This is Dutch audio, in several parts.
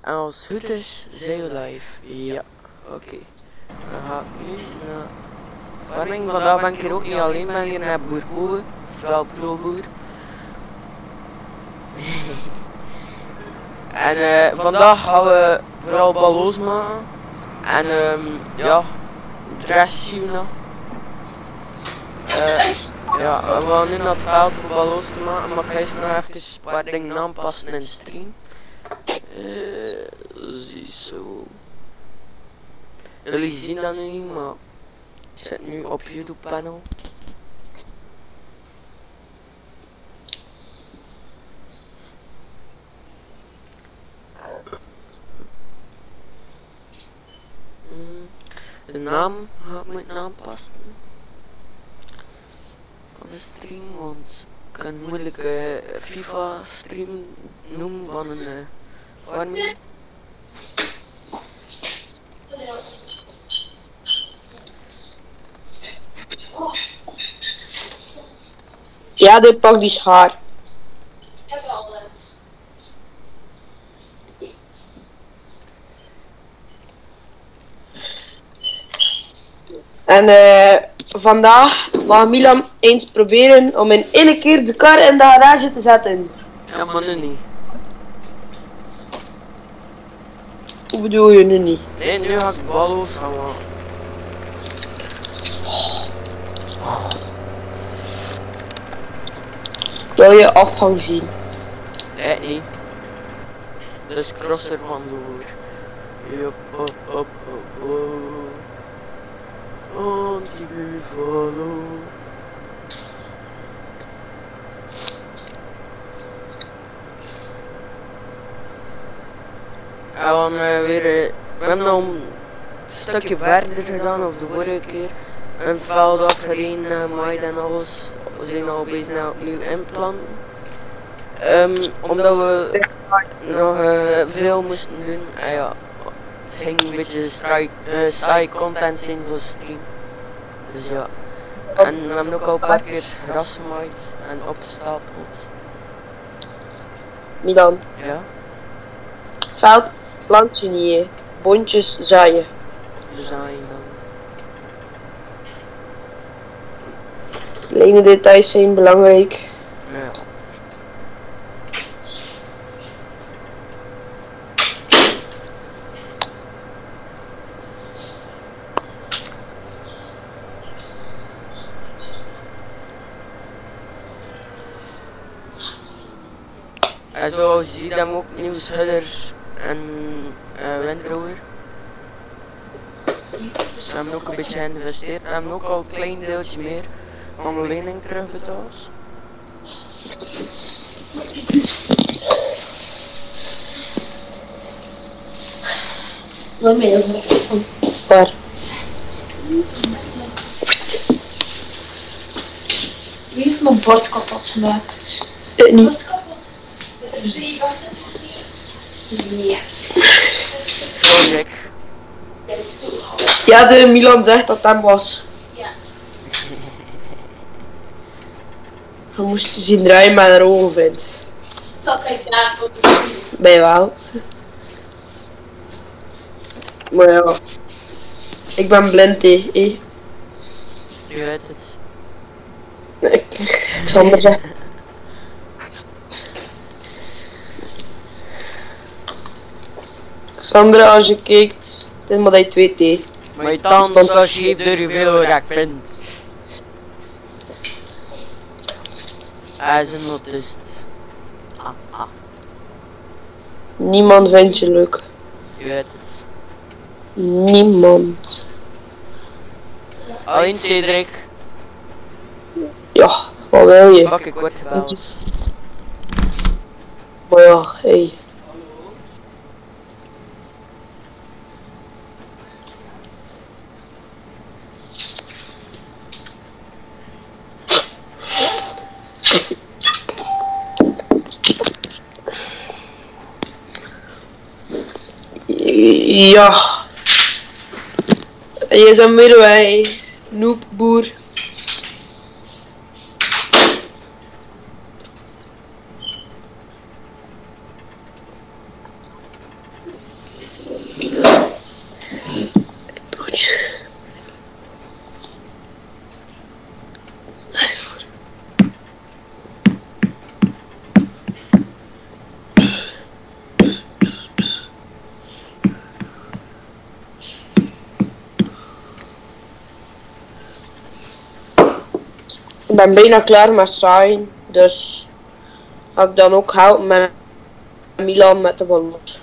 En als het goed is, zijn we live. Ja, oké. Dan ga ik nu naar farming. Vandaag ben ik hier ook niet alleen, ben hier naar Boer Kobe, oftewel pro-boer. En vandaag gaan we vooral ballo's maken. En ja, de rest zien we nog. Ja, we gaan nu naar het veld voor ballo's te maken, maar ik ga eerst nog even een paar dingen aanpassen in de stream. Ziezo. Jullie zien dat nu niet, maar ik zit nu op YouTube panel. De naam ga ik moeten aanpassen van de stream, want ik kan moeilijk FIFA stream noemen van een farming. Ja, dit pak die schaar. Ik heb al En vandaag mag Milan eens proberen om in één keer de kar in de garage te zetten. Ja, maar nu niet. Hoe bedoel je nu niet? Nee, nu ga ik ballo's gaan maken. Wil je afgang zien? Nee, niet. Dus cross er vandoor. Yup, op, op, op, op. Anti-buffalo. En dan we hebben nog een stukje verder gedaan, of de vorige keer. Een veld afgereden, maaid en alles. We zijn al bezig naar opnieuw inplanten. Omdat we nog veel moesten doen. En ja, het ging een beetje saai content zijn voor de stream. Dus ja. En we hebben ook al een paar keer gras gemaaid en opgestapeld. Milan, Ja, veld plant je niet, boontjes zaaien. dus zaaien dan. Kleine details zijn belangrijk. Ja. En zoals je ziet hebben we ook nieuwe schudders en windrower. Dus we hebben ook een beetje geïnvesteerd. We hebben ook al een klein deeltje meer van de lening terugbetaald. Wat ben je als niks van? Waar? Wie heeft mijn bord kapot gemaakt? Niet. Bord kapot? Zie je vast het misschien? Nee. Project. Dat is toch. Ja, de Milan zegt dat hem was. Ja. Je moest ze zien draaien met haar ogen vindt. Zat ik daar op de zien? Ben je wel? Maar ja. Ik ben blind, hé. Je weet het. Ik zal maar zeggen. Sandra, als je kijkt, het is maar dat je het weet, hé. Maar je tand zo scheef door je veel waar ik vind. Hij is een autist. Niemand vindt je leuk. Je weet het. Niemand. Alleen Cedric. Ja, wat wil je? Fuck, ik word gebeld. Maar ja, hé. Ja. Je zijn middenweg, noobboer. Ik ben bijna klaar met saaien, dus ga ik dan ook helpen met Milan met de ballons.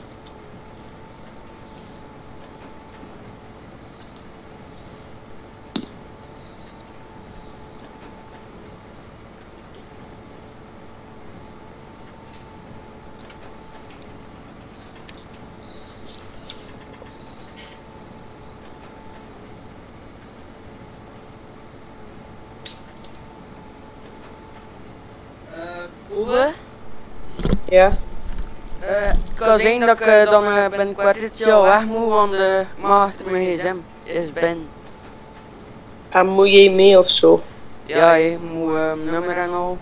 Kobe? Ja. Het kan zijn dat ik dan binnen een kwartiertje al weg moet, want ik mag achter mijn gsm is ben. En moet jij mee of zo? Ja, je moet nummer en al.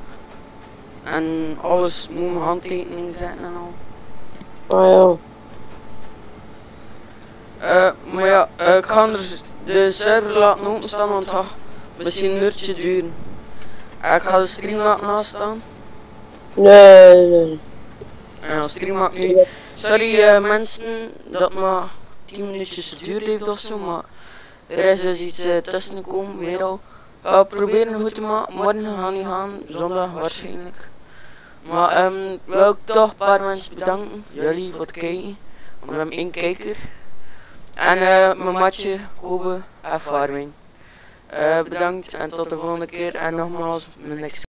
En alles moet mijn handtekening zetten en al. Ah ja. Maar ja, ik ga de server laten openstaan, want het gaat misschien een uurtje duren. Ik ga de stream laten aanstaan. Nee. Ja, de stream maakt nu. Sorry mensen dat het maar 10 minuutjes geduurd heeft of zo, maar er is dus iets tussen gekomen, weer al. Ik ga proberen goed te maken, morgen gaat niet gaan, zondag waarschijnlijk. Maar wil ik toch een paar mensen bedanken, jullie voor het kijken, want we hebben 1 kijker. En mijn matje, Kobe, ervaring. Bedankt en tot de volgende keer en nogmaals mijn